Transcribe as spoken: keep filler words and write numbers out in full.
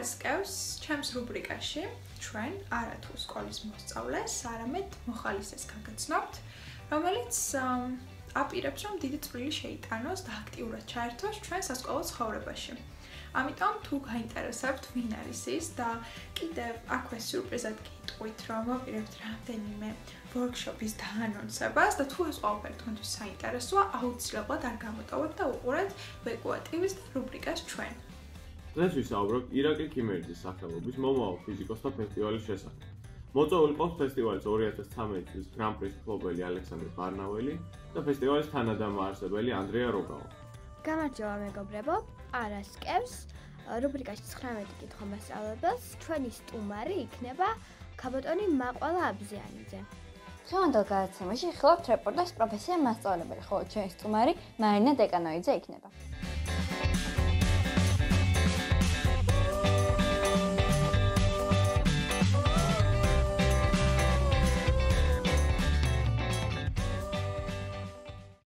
სკევს ჩემს რუბრიკაში ჩვენ არათუ სკოლის მოსწავლეს, არამედ მოხალისეს გაგაცნობთ, რომელიც აპირებს, რომ დიდი წვლილი შეიტანოს და აქტიურად ჩაერთოს ჩვენ სასკოლო ცხოვრებაში. ამიტომ თუ გაინტერესებთ ვინ არის ის და კიდევ აქვე სიურპრიზად გიტყვით, რომ ვაპირებთ რამდენიმე ვორქშოპის დაანონსებას და თუ ეს ყველაფერი თქვენთვის საინტერესოა, აუცილებლად არ გამოტოვოთ და უყურეთ ვეკუა ტივის რუბრიკას ჩვენ. დღეს ვისაუბრებთ ირაკლი ქიმერიძის სახელობის მომავალ ფიზიკოსთა ფესტივალის შესახებ. მოწვეული ყავს ფესტივალის ორი ათას ცხრამეტი წლის გრან-პრის მფლობელი ალექსანდრე ბარნაველი და ფესტივალის თანადამაარსებელი ანდრია როგავა. გამარჯობა მეგობრებო, არა სკევს რუბრიკაში ცხრამეტი კითხვა მასწავლებელს ჩვენი სტუმარი იქნება ქაბოტონი მაყვალა აბზიანიძე. დღევანდელ გადაცემაში ხილავთ რეპორტაჟს პროფესია მასწავლებელი, ხოლო ჩვენი სტუმარი მარინა დეკანოიძე იქნება.